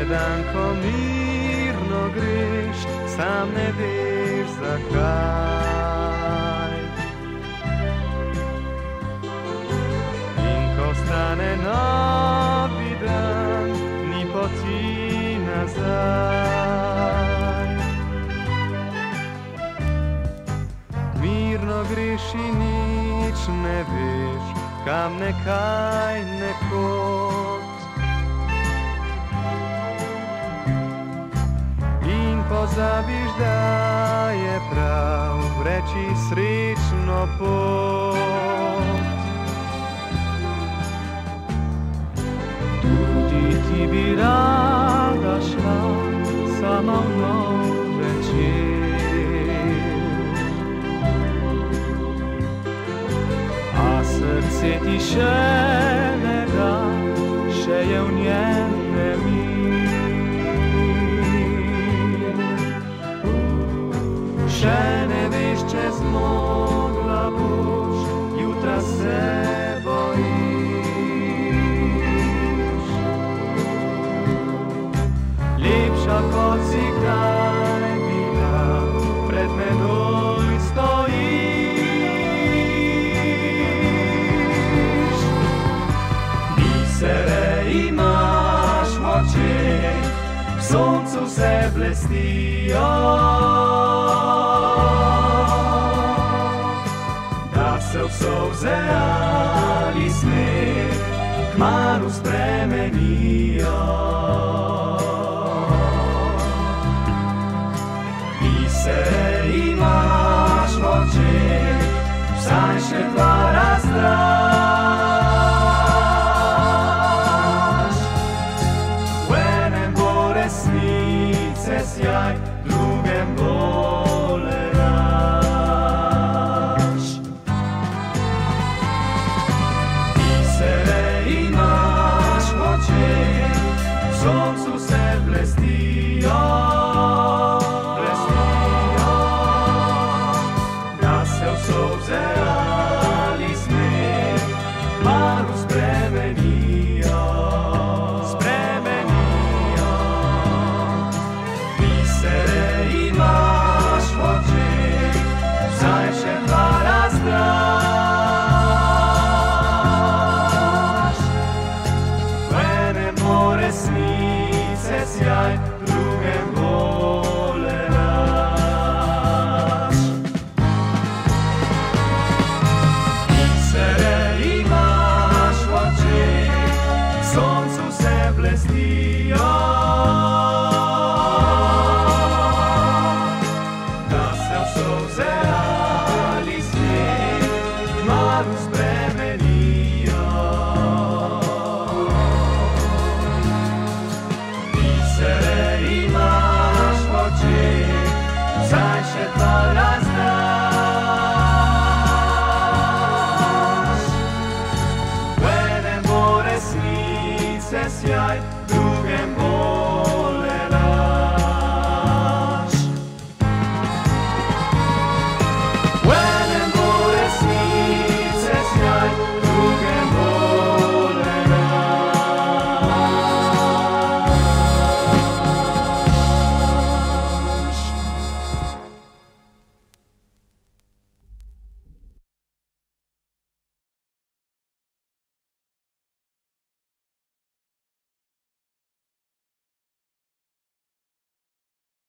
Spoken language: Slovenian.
dan, ko mirno greš, sam ne veš zakaj. In ko stane novi dan, ni poti nazaj. Mirno greš in nič ne veš, kam nekaj nekod. In pozabiš, da je prav reči srečno pot. Tudi ti bi rada šla sama v nov večer, a srce ti še ne da, še je v njem nemir. Še ne veš, če zmogla boš, jutra se bojiš. Lepša kot si kdaj bila, pred menoj stojiš. Bisere imaš v očeh, v soncu se blestijo, da se v solze ali smeh kmalu spremenijo. Bisere imaš v očeh, vsaj še dva razdraž. V enem bo resnice sjaj, v drugem bo le laž. Bisere imaš v očeh, v soncu se blestijo, solze ali smeh kmalu spremenijo, spremenijo. Bisere imaš v očeh, vsaj še dva razdraž. V enem bo resnice sjaj, v drugem bo le laž. Soncu se blestijo, da se v solze ali smeh kmalu spremenijo.